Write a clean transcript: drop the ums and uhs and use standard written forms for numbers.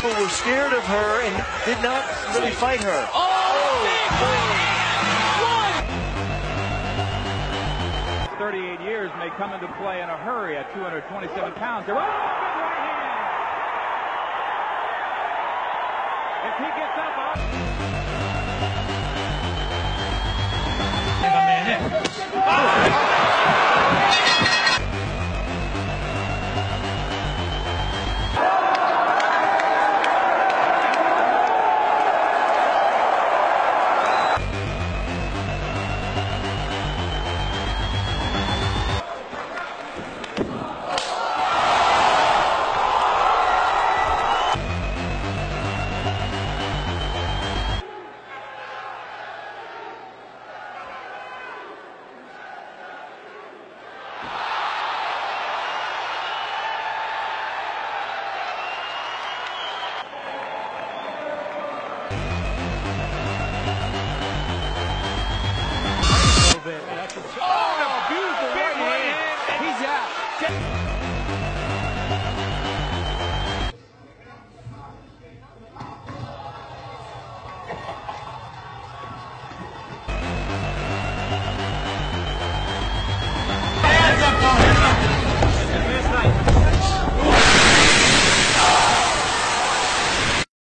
People were scared of her and did not really fight her. Oh, big 38 years may come into play in a hurry at 227 pounds. They're right hand. If he gets up,